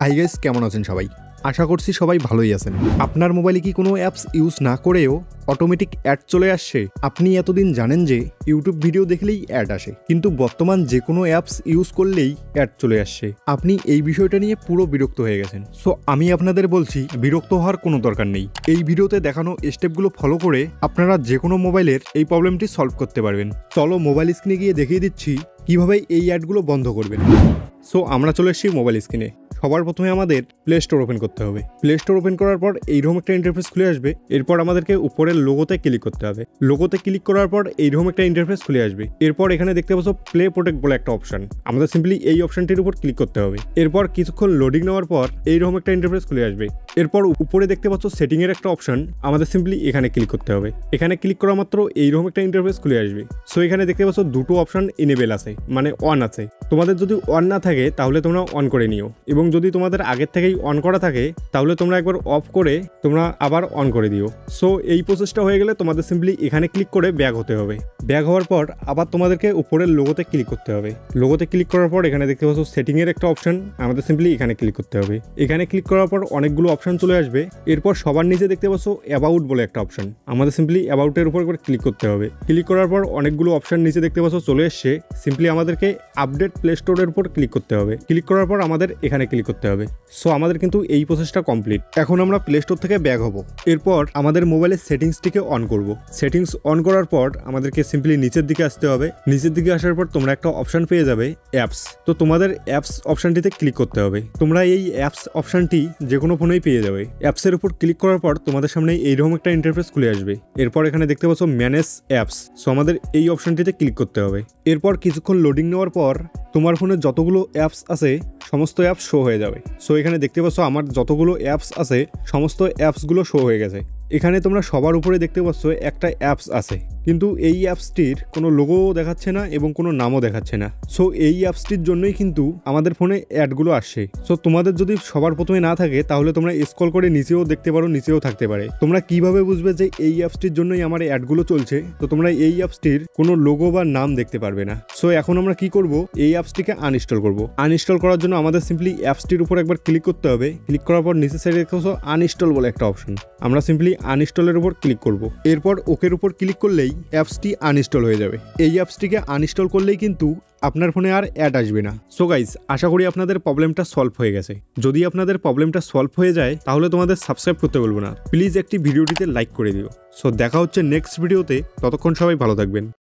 Hi guys, কেমন আছেন সবাই? আশা করছি সবাই ভালোই আছেন। আপনার মোবাইলে কি কোনো অ্যাপস ইউজ না করেও অটোমেটিক অ্যাড চলে আসছে? আপনি এতদিন জানেন যে ইউটিউব ভিডিও দেখলেই অ্যাড আসে, কিন্তু বর্তমান যে কোনো অ্যাপস ইউজ করলেই অ্যাড চলে আসছে। আপনি এই বিষয়টা নিয়ে পুরো বিরক্ত হয়ে গেছেন। সো আমি আপনাদের বলছি, বিরক্ত হওয়ার কোনো দরকার নেই। এই ভিডিওতে দেখানো স্টেপগুলো ফলো করে আপনারা যে কোনো মোবাইলের এই প্রবলেমটি সলভ করতে পারবেন। চলো মোবাইল স্ক্রিনে গিয়ে দেখিয়ে দিচ্ছি কিভাবে এই অ্যাডগুলো বন্ধ করবেন। সো আমরা চলে এসেছি মোবাইল স্ক্রিনে। সবার প্রথমে আমাদের প্লে স্টোর ওপেন করতে হবে। প্লে স্টোর ওপেন করার পর এইরকম একটা ইন্টারফেস খুলে আসবে। এরপর আমাদেরকে উপরের লোগোতে ক্লিক করতে হবে। লোগোতে ক্লিক করার পর এইরকম একটা ইন্টারফেস খুলে আসবে। এরপর এখানে দেখতে পাচ্ছ প্লে প্রোটেক্ট বলে একটা অপশন। আমাদের সিম্পলি এই অপশনটির উপর ক্লিক করতে হবে। এরপর কিছুক্ষণ লোডিং নেওয়ার পর এইরকম একটা ইন্টারফেস খুলে আসবে। এরপর উপরে দেখতে পাচ্ছ সেটিং এর একটা অপশন। আমাদের সিম্পলি এখানে ক্লিক করতে হবে। এখানে ক্লিক করা মাত্র এইরকম একটা ইন্টারফেস খুলে আসবে। সো এখানে দেখতে পাচ্ছ দুটো অপশন এনেবেল আছে, মানে অন আছে। তোমাদের যদি অন না থাকে তাহলে তোমরা অন করে নিও, এবং যদি তোমাদের আগের থেকেই অন করা থাকে তাহলে তোমরা একবার অফ করে তোমরা আবার অন করে দিও। সো এই প্রসেসটা হয়ে গেলে তোমাদের সিম্পলি এখানে ক্লিক করে ব্যাক হতে হবে। ব্যাক হওয়ার পর আবার তোমাদেরকে উপরের লোগোতে ক্লিক করতে হবে। লোগোতে ক্লিক করার পর এখানে দেখতে পাচ্ছ সেটিং এর একটা অপশন। আমাদের সিম্পলি এখানে ক্লিক করতে হবে। এখানে ক্লিক করার পর অনেকগুলো অপশন চলে আসবে। এরপর সবার নিচে দেখতে পাচ্ছ অ্যাবাউট বলে একটা অপশন। আমাদের সিম্পলি অ্যাবাউটের উপর করে ক্লিক করতে হবে। ক্লিক করার পর অনেকগুলো অপশন নিচে দেখতে পাচ্ছ চলে এসছে। সিম্পলি আমাদেরকে আপডেট প্লে স্টোরের উপর ক্লিক করতে হবে। ক্লিক করার পর আমাদের এখানে ক্লিক করতে হবে। সো আমাদের কিন্তু এই প্রসেসটা কমপ্লিট। এখন আমরা প্লে স্টোর থেকে ব্যাক হব। এরপর আমাদের মোবাইলের সেটিংসটিকে অন করব। সেটিংস অন করার পর আমাদেরকে সিম্পলি নিচের দিকে আসতে হবে। নিচের দিকে আসার পর তোমরা একটা অপশন পেয়ে যাবে অ্যাপস। তো তোমাদের অ্যাপস অপশনটিতে ক্লিক করতে হবে। তোমরা এই অ্যাপস অপশনটি যে কোনো ফোনেই পেয়ে যাবে। অ্যাপসের উপর ক্লিক করার পর তোমাদের সামনে এইরকম একটা ইন্টারফেস খুলে আসবে। এরপর এখানে দেখতে পাচ্ছ ম্যানেজ অ্যাপস। সো আমাদের এই অপশনটিতে ক্লিক করতে হবে। এরপর কিছুক্ষণ লোডিং নেওয়ার পর তোমার ফোনে যতগুলো অ্যাপস আছে সমস্ত অ্যাপস শো হয়ে যাবে। সো এখানে দেখতে পাচ্ছ আমার যতগুলো অ্যাপস আছে সমস্ত অ্যাপসগুলো শো হয়ে গেছে। এখানে তোমরা সবার উপরে দেখতে পাচ্ছ একটা অ্যাপস আছে, কিন্তু এই অ্যাপসটির কোনো লোগো দেখাচ্ছে না এবং কোনো নামও দেখাচ্ছে না। সো এই অ্যাপসটির জন্যই কিন্তু আমাদের ফোনে অ্যাডগুলো আসছে। সো তোমাদের যদি সবার প্রথমে না থাকে তাহলে তোমরা স্ক্রল করে নিচেও দেখতে পারো, নিচেও থাকতে পারে। তোমরা কিভাবে বুঝবে যে এই অ্যাপসটির জন্যই আমার অ্যাডগুলো চলছে? তো তোমরা এই অ্যাপসটির কোনো লোগো বা নাম দেখতে পারবে না। সো এখন আমরা কি করব, এই অ্যাপসটিকে আনইনস্টল করব। আনইনস্টল করার জন্য আমাদের সিম্পলি অ্যাপসটির উপর একবার ক্লিক করতে হবে। ক্লিক করার পর নিচের সাইডে দেখতে পাচ্ছ আনইনস্টল বলে একটা অপশন। আমরা সিম্পলি আনইনস্টলের উপর ক্লিক করব। এরপর ওকের উপর ক্লিক করলেই অ্যাপসটি আনইনস্টল হয়ে যাবে। এই অ্যাপসটিকে আনইনস্টল করলেই কিন্তু আপনার ফোনে আর অ্যাড আসবে না। সো গাইস, আশা করি আপনাদের প্রবলেমটা সলভ হয়ে গেছে। যদি আপনাদের প্রবলেমটা সলভ হয়ে যায় তাহলে তোমাদের সাবস্ক্রাইব করতে বলবো না, প্লিজ একটি ভিডিওটিতে লাইক করে দিও। সো দেখা হচ্ছে নেক্সট ভিডিওতে। ততক্ষণ সবাই ভালো থাকবেন।